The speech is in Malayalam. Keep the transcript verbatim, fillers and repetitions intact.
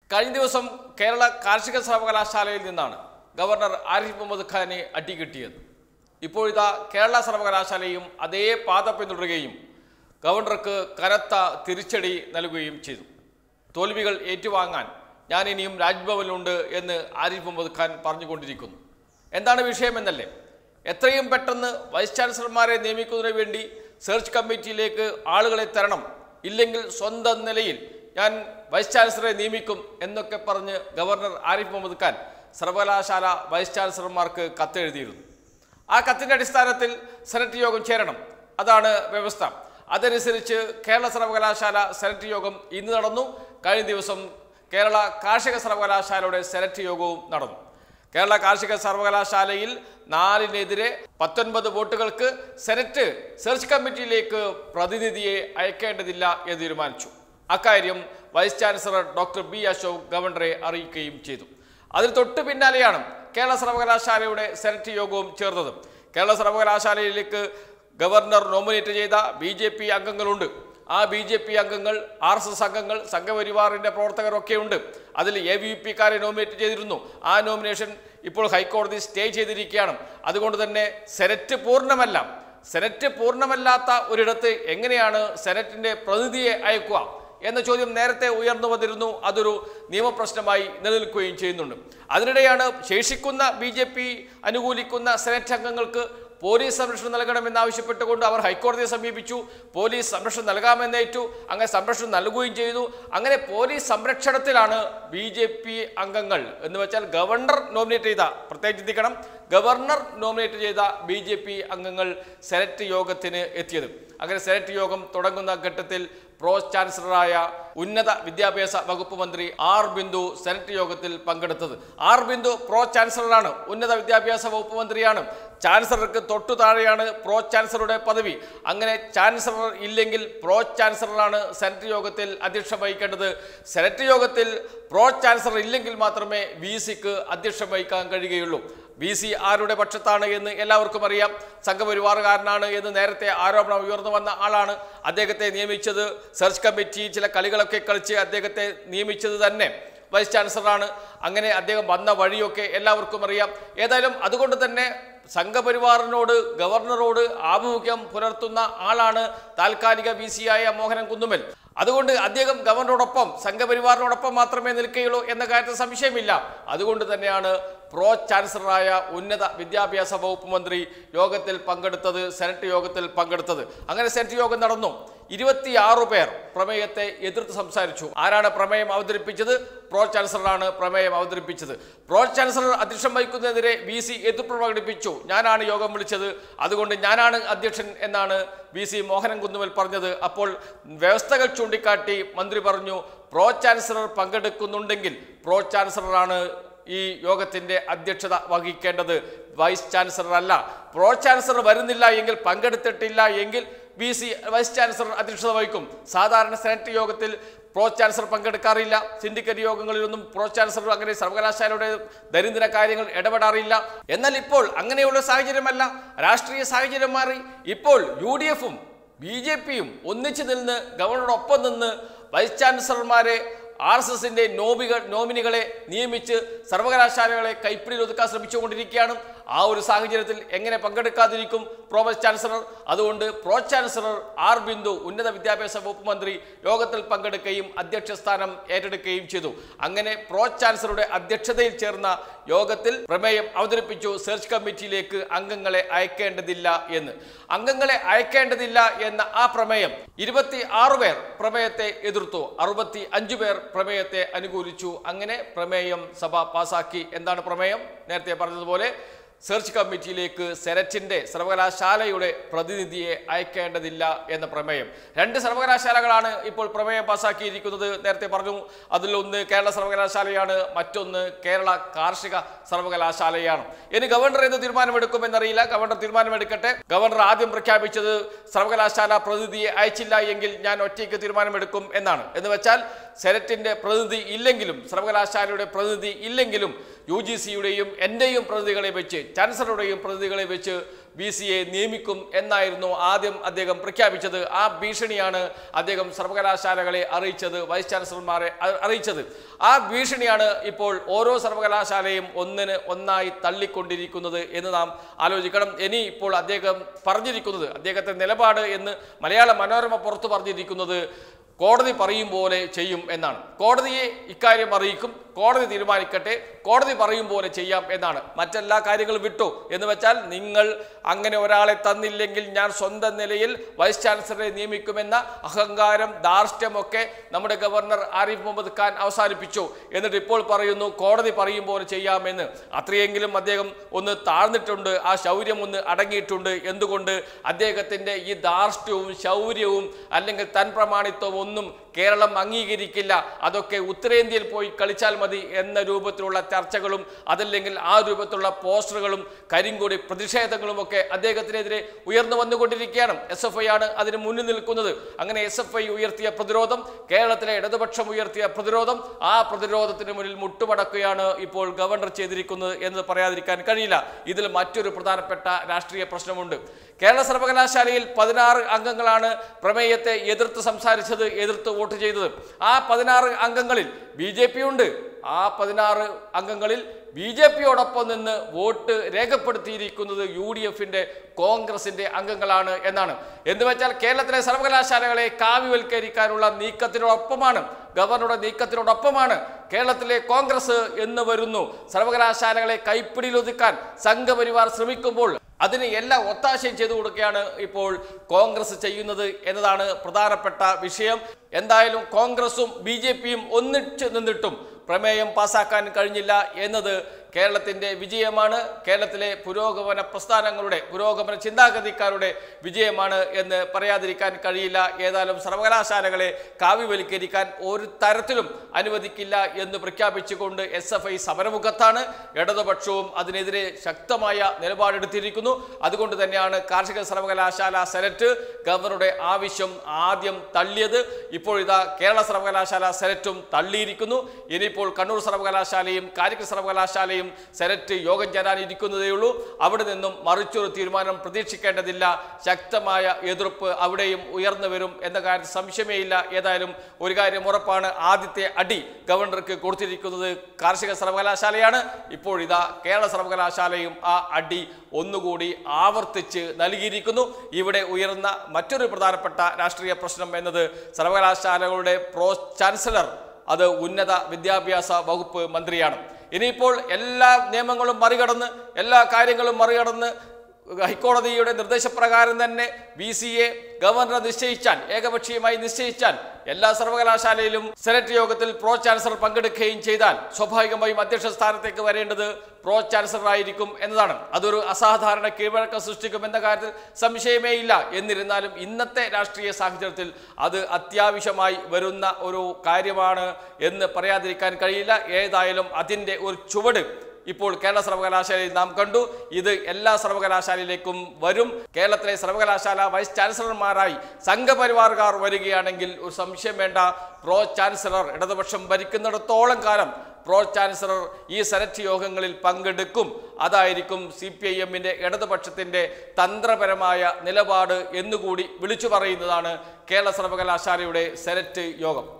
കഴിഞ്ഞ ദിവസം കേരള കാർഷിക സർവകലാശാലയിൽ നിന്നാണ് ഗവർണർ ആരിഫ് മുഹമ്മദ് ഖാനെ അടികിട്ടിയത്. ഇപ്പോഴിതാ കേരള സർവകലാശാലയും അതേ പാത പിന്തുടരുകയും ഗവർണർക്ക് കനത്ത തിരിച്ചടി നൽകുകയും ചെയ്തു. തോൽവികൾ ഏറ്റുവാങ്ങാൻ ഞാൻ ഇനിയും രാജ്ഭവനിലുണ്ട് എന്ന് ആരിഫ് മുഹമ്മദ് ഖാൻ പറഞ്ഞുകൊണ്ടിരിക്കുന്നു. എന്താണ് വിഷയമെന്നല്ലേ? എത്രയും പെട്ടെന്ന് വൈസ് ചാൻസലർമാരെ നിയമിക്കുന്നതിന് വേണ്ടി സെർച്ച് കമ്മിറ്റിയിലേക്ക് ആളുകളെ തരണം, ഇല്ലെങ്കിൽ സ്വന്തം നിലയിൽ ഞാൻ വൈസ് ചാൻസലറെ നിയമിക്കും എന്നൊക്കെ പറഞ്ഞ് ഗവർണർ ആരിഫ് മുഹമ്മദ് ഖാൻ സർവകലാശാല വൈസ് ചാൻസലർമാർക്ക് കത്തെഴുതിയിരുന്നു. ആ കത്തിൻ്റെ അടിസ്ഥാനത്തിൽ സെനറ്റ് യോഗം ചേരണം, അതാണ് വ്യവസ്ഥ. അതനുസരിച്ച് കേരള സർവകലാശാല സെനറ്റ് യോഗം ഇന്ന് നടന്നു. കഴിഞ്ഞ ദിവസം കേരള കാർഷിക സർവകലാശാലയുടെ സെനറ്റ് യോഗവും നടന്നു. കേരള കാർഷിക സർവകലാശാലയിൽ നാലിനെതിരെ പത്തൊൻപത് വോട്ടുകൾക്ക് സെനറ്റ് സെർച്ച് കമ്മിറ്റിയിലേക്ക് പ്രതിനിധിയെ അയക്കേണ്ടതില്ല എന്ന് തീരുമാനിച്ചു. അക്കാര്യം vice chancellor doctor B Ashok ഗവർണറെ അറിയിക്കുകയും ചെയ്തു. അതിന് തൊട്ടു പിന്നാലെയാണ് കേരള സർവകലാശാലയുടെ സെനറ്റ് യോഗവും ചേർന്നത്. കേരള സർവകലാശാലയിലേക്ക് ഗവർണർ നോമിനേറ്റ് ചെയ്ത ബി ജെ പി അംഗങ്ങളുണ്ട്. ആ ബി ജെ പി അംഗങ്ങൾ, ആർ എസ് എസ് അംഗങ്ങൾ, സംഘപരിവാറിൻ്റെ പ്രവർത്തകരൊക്കെ ഉണ്ട്. അതിൽ എ വി പി കാരെ നോമിനേറ്റ് ചെയ്തിരുന്നു. ആ നോമിനേഷൻ ഇപ്പോൾ ഹൈക്കോടതി സ്റ്റേ ചെയ്തിരിക്കുകയാണ്. അതുകൊണ്ട് തന്നെ സെനറ്റ് പൂർണ്ണമല്ല. സെനറ്റ് പൂർണ്ണമല്ലാത്ത ഒരിടത്ത് എങ്ങനെയാണ് സെനറ്റിൻ്റെ പ്രതിനിധിയെ അയക്കുക എന്ന ചോദ്യം നേരത്തെ ഉയർന്നു വന്നിരുന്നു. അതൊരു നിയമപ്രശ്നമായി നിലനിൽക്കുകയും ചെയ്യുന്നുണ്ട്. അതിനിടെയാണ് ശേഷിക്കുന്ന ബി ജെ പി അനുകൂലിക്കുന്ന സെനറ്റ് അംഗങ്ങൾക്ക് പോലീസ് സംരക്ഷണം നൽകണമെന്നാവശ്യപ്പെട്ടുകൊണ്ട് അവർ ഹൈക്കോടതിയെ സമീപിച്ചു. പോലീസ് സംരക്ഷണം നൽകാമെന്നേറ്റു. അങ്ങനെ സംരക്ഷണം നൽകുകയും ചെയ്തു. അങ്ങനെ പോലീസ് സംരക്ഷണത്തിലാണ് ബി ജെ പി അംഗങ്ങൾ എന്ന് വെച്ചാൽ ഗവർണർ നോമിനേറ്റ് ചെയ്ത, പ്രത്യേകം ചിന്തിക്കണം, ഗവർണർ നോമിനേറ്റ് ചെയ്ത ബി ജെ പി അംഗങ്ങൾ സെനറ്റ് യോഗത്തിന് എത്തിയത്. അങ്ങനെ സെനറ്റ് യോഗം തുടങ്ങുന്ന ഘട്ടത്തിൽ പ്രോ ചാൻസലറായ ഉന്നത വിദ്യാഭ്യാസ വകുപ്പ് മന്ത്രി ആർ ബിന്ദു സെനറ്റ് യോഗത്തിൽ പങ്കെടുത്തത്. ആർ ബിന്ദു പ്രോ ചാൻസലറാണ്, ഉന്നത വിദ്യാഭ്യാസ വകുപ്പ് മന്ത്രിയാണ്. ചാൻസലർക്ക് തൊട്ടു താഴെയാണ് പ്രോ ചാൻസലറുടെ പദവി. അങ്ങനെ ചാൻസലർ ഇല്ലെങ്കിൽ പ്രോ ചാൻസലറാണ് സെനറ്റ് യോഗത്തിൽ അധ്യക്ഷം വഹിക്കേണ്ടത്. സെനറ്റ് യോഗത്തിൽ പ്രോ ചാൻസലർ ഇല്ലെങ്കിൽ മാത്രമേ വി സിക്ക് അധ്യക്ഷം വഹിക്കാൻ കഴിയുകയുള്ളൂ. വി സി ആരുടെ പക്ഷത്താണ് എന്ന് എല്ലാവർക്കും അറിയാം. സംഘപരിവാറുകാരനാണ് എന്ന് നേരത്തെ ആരോപണം ഉയർന്നു വന്ന ആളാണ്. അദ്ദേഹത്തെ നിയമിച്ചത് സെർച്ച് കമ്മിറ്റി ചില കളികളൊക്കെ കളിച്ച് അദ്ദേഹത്തെ നിയമിച്ചത് തന്നെ വൈസ് ചാൻസലറാണ്. അങ്ങനെ അദ്ദേഹം വന്ന വഴിയൊക്കെ എല്ലാവർക്കും അറിയാം. ഏതായാലും അതുകൊണ്ട് തന്നെ സംഘപരിവാറിനോട് ഗവർണറോട് ആഭിമുഖ്യം പുലർത്തുന്ന ആളാണ് താൽക്കാലിക വി സി ആയ മോഹനൻ കുന്നുമ്മൽ. അതുകൊണ്ട് അദ്ദേഹം ഗവർണറോടൊപ്പം സംഘപരിവാറിനോടൊപ്പം മാത്രമേ നിൽക്കുകയുള്ളൂ എന്ന കാര്യത്തിൽ സംശയമില്ല. അതുകൊണ്ട് തന്നെയാണ് പ്രോ ചാൻസലറായ ഉന്നത വിദ്യാഭ്യാസ വകുപ്പ് മന്ത്രി യോഗത്തിൽ പങ്കെടുത്തത്, സെനറ്റ് യോഗത്തിൽ പങ്കെടുത്തത്. അങ്ങനെ സെനറ്റ് യോഗം നടന്നു. ഇരുപത്തിയാറ് പേർ പ്രമേയത്തെ എതിർത്ത് സംസാരിച്ചു. ആരാണ് പ്രമേയം അവതരിപ്പിച്ചത്? പ്രോ ചാൻസലറാണ് പ്രമേയം അവതരിപ്പിച്ചത്. പ്രോ ചാൻസലർ അധ്യക്ഷം വഹിക്കുന്നതിനെതിരെ വി സി എതിർപ്പ് പ്രകടിപ്പിച്ചു. ഞാനാണ് യോഗം വിളിച്ചത്, അതുകൊണ്ട് ഞാനാണ് അധ്യക്ഷൻ എന്നാണ് വി സി മോഹനൻ കുന്നുമ്മൽ പറഞ്ഞത്. അപ്പോൾ വ്യവസ്ഥകൾ ചൂണ്ടിക്കാട്ടി മന്ത്രി പറഞ്ഞു, പ്രോ ചാൻസലർ പങ്കെടുക്കുന്നുണ്ടെങ്കിൽ പ്രോ ചാൻസലറാണ് ഈ യോഗത്തിൻ്റെ അധ്യക്ഷത വഹിക്കേണ്ടത്, വൈസ് ചാൻസലർ അല്ല. പ്രോ ചാൻസലർ വരുന്നില്ല എങ്കിൽ, പങ്കെടുത്തിട്ടില്ല എങ്കിൽ വി സി വൈസ് ചാൻസലർ അധ്യക്ഷത വഹിക്കും. സാധാരണ സെനറ്റ് യോഗത്തിൽ പ്രോ ചാൻസലർ പങ്കെടുക്കാറില്ല. സിൻഡിക്കേറ്റ് യോഗങ്ങളിലൊന്നും പ്രോ ചാൻസലർ അങ്ങനെ സർവകലാശാലയുടെ ദൈനംദിന കാര്യങ്ങൾ ഇടപെടാറില്ല. എന്നാൽ ഇപ്പോൾ അങ്ങനെയുള്ള സാഹചര്യമല്ല, രാഷ്ട്രീയ സാഹചര്യം മാറി. ഇപ്പോൾ യു ഡി എഫും ബി ജെ പിയും ഒന്നിച്ചു നിന്ന് ഗവർണറോടൊപ്പം നിന്ന് വൈസ് ചാൻസലർമാരെ ആർ എസ് എസിൻ്റെ നോമികൾ നോമിനികളെ നിയമിച്ച് സർവകലാശാലകളെ കൈപ്പിടിയിൽ ഒതുക്കാൻ ശ്രമിച്ചുകൊണ്ടിരിക്കുകയാണ്. ആ ഒരു സാഹചര്യത്തിൽ എങ്ങനെ പങ്കെടുക്കാതിരിക്കും പ്രോ വൈസ് ചാൻസലർ? അതുകൊണ്ട് പ്രോ ചാൻസലർ ആർ ബിന്ദു ഉന്നത വിദ്യാഭ്യാസ വകുപ്പ് മന്ത്രി യോഗത്തിൽ പങ്കെടുക്കുകയും അധ്യക്ഷ സ്ഥാനം ഏറ്റെടുക്കുകയും ചെയ്തു. അങ്ങനെ പ്രോ ചാൻസലറുടെ അധ്യക്ഷതയിൽ ചേർന്ന യോഗത്തിൽ പ്രമേയം അവതരിപ്പിച്ചു, സെർച്ച് കമ്മിറ്റിയിലേക്ക് അംഗങ്ങളെ അയക്കേണ്ടതില്ല എന്ന്. അംഗങ്ങളെ അയക്കേണ്ടതില്ല എന്ന ആ പ്രമേയം ഇരുപത്തി ആറ് പേർ പ്രമേയത്തെ എതിർത്തു, അറുപത്തി അഞ്ചു പേർ പ്രമേയത്തെ അനുകൂലിച്ചു. അങ്ങനെ പ്രമേയം സഭ പാസാക്കി. എന്താണ് പ്രമേയം? നേരത്തെ പറഞ്ഞതുപോലെ സെർച്ച് കമ്മിറ്റിയിലേക്ക് സെനറ്റിൻ്റെ സർവകലാശാലയുടെ പ്രതിനിധിയെ അയക്കേണ്ടതില്ല എന്ന പ്രമേയം. രണ്ട് സർവകലാശാലകളാണ് ഇപ്പോൾ പ്രമേയം പാസാക്കിയിരിക്കുന്നത്. നേരത്തെ പറഞ്ഞു, അതിലൊന്ന് കേരള സർവകലാശാലയാണ്, മറ്റൊന്ന് കേരള കാർഷിക സർവകലാശാലയാണ്. ഇനി ഗവർണർ എന്ത് തീരുമാനമെടുക്കുമെന്നറിയില്ല. ഗവർണർ തീരുമാനമെടുക്കട്ടെ. ഗവർണർ ആദ്യം പ്രഖ്യാപിച്ചത് സർവകലാശാല പ്രതിനിധിയെ അയച്ചില്ല എങ്കിൽ ഞാൻ ഒറ്റയ്ക്ക് തീരുമാനമെടുക്കും എന്നാണ്. എന്ന് വെച്ചാൽ സെനറ്റിൻ്റെ പ്രതിനിധി ഇല്ലെങ്കിലും, സർവകലാശാലയുടെ പ്രതിനിധി ഇല്ലെങ്കിലും യു ജി സിയുടെയും എൻ്റെയും പ്രതിനിധികളെ വെച്ച്, ചാൻസലറുടെയും പ്രതിനിധികളെ വെച്ച് ബി സി എ നിയമിക്കും എന്നായിരുന്നു ആദ്യം അദ്ദേഹം പ്രഖ്യാപിച്ചത്. ആ ഭീഷണിയാണ് അദ്ദേഹം സർവകലാശാലകളെ അറിയിച്ചത്, വൈസ് ചാൻസലർമാരെ അറിയിച്ചത്. ആ ഭീഷണിയാണ് ഇപ്പോൾ ഓരോ സർവകലാശാലയും ഒന്നിന് ഒന്നായി തള്ളിക്കൊണ്ടിരിക്കുന്നത് എന്ന് നാം ആലോചിക്കണം. ഇനി ഇപ്പോൾ അദ്ദേഹം പറഞ്ഞിരിക്കുന്നത്, അദ്ദേഹത്തെ നിലപാട് എന്ന് മലയാള മനോരമ പുറത്തു പറഞ്ഞിരിക്കുന്നത് കോടതി പറയും പോലെ ചെയ്യും എന്നാണ്. കോടതിയെ ഇക്കാര്യം അറിയിക്കും, കോടതി തീരുമാനിക്കട്ടെ, കോടതി പറയും പോലെ ചെയ്യാം എന്നാണ്. മറ്റെല്ലാ കാര്യങ്ങളും വിട്ടു എന്ന് വെച്ചാൽ നിങ്ങൾ അങ്ങനെ ഒരാളെ തന്നില്ലെങ്കിൽ ഞാൻ സ്വന്തം നിലയിൽ വൈസ് ചാൻസലറെ നിയമിക്കുമെന്ന അഹങ്കാരം, ധാർഷ്ട്യമൊക്കെ നമ്മുടെ ഗവർണർ ആരിഫ് മുഹമ്മദ് ഖാൻ അവസാനിപ്പിച്ചു. എന്നിട്ട് ഇപ്പോൾ പറയുന്നു കോടതി പറയും പോലെ ചെയ്യാമെന്ന്. അത്രയെങ്കിലും അദ്ദേഹം ഒന്ന് താഴ്ന്നിട്ടുണ്ട്, ആ ശൗര്യം ഒന്ന് അടങ്ങിയിട്ടുണ്ട്. എന്തുകൊണ്ട്? അദ്ദേഹത്തിൻ്റെ ഈ ധാർഷ്ട്യവും ശൗര്യവും അല്ലെങ്കിൽ തൻ പ്രമാണിത്വവും ഒന്നും കേരളം അംഗീകരിക്കില്ല. അതൊക്കെ ഉത്തരേന്ത്യയിൽ പോയി കളിച്ചാൽ മതി എന്ന രൂപത്തിലുള്ള ചർച്ചകളും അതല്ലെങ്കിൽ ആ രൂപത്തിലുള്ള പോസ്റ്ററുകളും കരിങ്കൊടി പ്രതിഷേധങ്ങളും ഒക്കെ അദ്ദേഹത്തിനെതിരെ ഉയർന്നു വന്നുകൊണ്ടിരിക്കുകയാണ്. എസ് എഫ് ഐ ആണ് അതിന് മുന്നിൽ നിൽക്കുന്നത്. അങ്ങനെ എസ് എഫ് ഐ ഉയർത്തിയ പ്രതിരോധം, കേരളത്തിലെ ഇടതുപക്ഷം ഉയർത്തിയ പ്രതിരോധം, ആ പ്രതിരോധത്തിന് മുന്നിൽ മുട്ടുമടക്കുകയാണ് ഇപ്പോൾ ഗവർണർ ചെയ്തിരിക്കുന്നത് എന്ന് പറയാതിരിക്കാൻ കഴിയില്ല. ഇതിൽ മറ്റൊരു പ്രധാനപ്പെട്ട രാഷ്ട്രീയ പ്രശ്നമുണ്ട്. കേരള സർവകലാശാലയിൽ പതിനാറ് അംഗങ്ങളാണ് പ്രമേയത്തെ എതിർത്ത് സംസാരിച്ചത്, എതിർത്ത് വോട്ട് ചെയ്തത്. ആ പതിനാറ് അംഗങ്ങളിൽ ബി ജെ പി ഉണ്ട്. ആ പതിനാറ് അംഗങ്ങളിൽ ബി ജെ പിയോടൊപ്പം നിന്ന് വോട്ട് രേഖപ്പെടുത്തിയിരിക്കുന്നത് യു ഡി എഫിൻ്റെ കോൺഗ്രസിൻ്റെ അംഗങ്ങളാണ് എന്നാണ്. എന്ന് വെച്ചാൽ കേരളത്തിലെ സർവകലാശാലകളെ കാവ്യവൽക്കരിക്കാനുള്ള നീക്കത്തിനോടൊപ്പമാണ്, ഗവർണറുടെ നീക്കത്തിനോടൊപ്പമാണ് കേരളത്തിലെ കോൺഗ്രസ് എന്ന് വരുന്നു. സർവകലാശാലകളെ കൈപ്പിടിയിലൊതുക്കാൻ സംഘപരിവാർ ശ്രമിക്കുമ്പോൾ അതിന് എല്ലാ ഒത്താശയും ചെയ്തു കൊടുക്കുകയാണ് ഇപ്പോൾ കോൺഗ്രസ് ചെയ്യുന്നത് എന്നതാണ് പ്രധാനപ്പെട്ട വിഷയം. എന്തായാലും കോൺഗ്രസും ബി ജെ പിയും ഒന്നിച്ച് നിന്നിട്ടും പ്രമേയം പാസാക്കാൻ കഴിഞ്ഞില്ല എന്നത് കേരളത്തിൻ്റെ വിജയമാണ്, കേരളത്തിലെ പുരോഗമന പ്രസ്ഥാനങ്ങളുടെ പുരോഗമന ചിന്താഗതിക്കാരുടെ വിജയമാണ് എന്ന് പറയാതിരിക്കാൻ കഴിയില്ല. ഏതായാലും സർവകലാശാലകളെ കാവ്യവൽക്കരിക്കാൻ ഒരു തരത്തിലും അനുവദിക്കില്ല എന്ന് പ്രഖ്യാപിച്ചുകൊണ്ട് എസ് എഫ് ഐ സമരമുഖത്താണ്. ഇടതുപക്ഷവും അതിനെതിരെ ശക്തമായ നിലപാടെടുത്തിരിക്കുന്നു. അതുകൊണ്ട് തന്നെയാണ് കാർഷിക സർവകലാശാല സെനറ്റ് ഗവർണറുടെ ആവശ്യം ആദ്യം തള്ളിയത്. ഇപ്പോൾ ഇതാ കേരള സർവകലാശാല സെനറ്റും തള്ളിയിരിക്കുന്നു. ഇനിയിപ്പോൾ കണ്ണൂർ സർവകലാശാലയും കാലിക്കറ്റ് സർവകലാശാലയും സെനറ്റ് യോഗം ചേരാനിരിക്കുന്നതേ ഉള്ളൂ. അവിടെ നിന്നും മറിച്ചൊരു തീരുമാനം പ്രതീക്ഷിക്കേണ്ടതില്ല. ശക്തമായ എതിർപ്പ് അവിടെയും ഉയർന്നു വരും എന്ന കാര്യത്തിൽ സംശയമേ ഇല്ല. ഏതായാലും ഒരു കാര്യം ഉറപ്പാണ്, ആദ്യത്തെ അടി ഗവർണർക്ക് കൊടുത്തിരിക്കുന്നത് കാർഷിക സർവകലാശാലയാണ്. ഇപ്പോൾ ഇതാ കേരള സർവകലാശാലയും ആ അടി ഒന്നുകൂടി ആവർത്തിച്ച് നൽകിയിരിക്കുന്നു. ഇവിടെ ഉയർന്ന മറ്റൊരു പ്രധാനപ്പെട്ട രാഷ്ട്രീയ പ്രശ്നം എന്നത് സർവകലാശാലകളുടെ പ്രോ ചാൻസലർ അത് ഉന്നത വിദ്യാഭ്യാസ വകുപ്പ് മന്ത്രിയാണ്. ഇനിയിപ്പോൾ എല്ലാ നിയമങ്ങളും മറികടന്ന് എല്ലാ കാര്യങ്ങളും മറികടന്ന് ഹൈക്കോടതിയുടെ നിർദ്ദേശപ്രകാരം തന്നെ ബി സി എ ഗവർണർ നിശ്ചയിച്ചാൽ, ഏകപക്ഷീയമായി നിശ്ചയിച്ചാൽ, എല്ലാ സർവകലാശാലയിലും സെനറ്റ് യോഗത്തിൽ പ്രോ ചാൻസലർ പങ്കെടുക്കുകയും ചെയ്താൽ സ്വാഭാവികമായും അധ്യക്ഷ സ്ഥാനത്തേക്ക് വരേണ്ടത് പ്രോ ചാൻസലർ ആയിരിക്കും എന്നതാണ്. അതൊരു അസാധാരണ കീഴ്വഴക്കം സൃഷ്ടിക്കും എന്ന കാര്യത്തിൽ സംശയമേ ഇല്ല. എന്നിരുന്നാലും ഇന്നത്തെ രാഷ്ട്രീയ സാഹചര്യത്തിൽ അത് അത്യാവശ്യമായി വരുന്ന ഒരു കാര്യമാണ് എന്ന് പറയാതിരിക്കാൻ കഴിയില്ല. ഏതായാലും അതിൻ്റെ ഒരു ചുവട് ഇപ്പോൾ കേരള സർവകലാശാലയിൽ നാം കണ്ടു. ഇത് എല്ലാ സർവകലാശാലയിലേക്കും വരും. കേരളത്തിലെ സർവകലാശാല വൈസ് ചാൻസലർമാരായി സംഘപരിവാറുകാർ വരികയാണെങ്കിൽ ഒരു സംശയം വേണ്ട, പ്രോ ചാൻസലർ ഇടതുപക്ഷം ഭരിക്കുന്നിടത്തോളം കാലം പ്രോ ചാൻസലർ ഈ സെനറ്റ് യോഗങ്ങളിൽ പങ്കെടുക്കും. അതായിരിക്കും സി പി ഐ എമ്മിൻ്റെ ഇടതുപക്ഷത്തിൻ്റെ തന്ത്രപരമായ നിലപാട് എന്നുകൂടി വിളിച്ചു പറയുന്നതാണ് കേരള സർവകലാശാലയുടെ സെനറ്റ് യോഗം.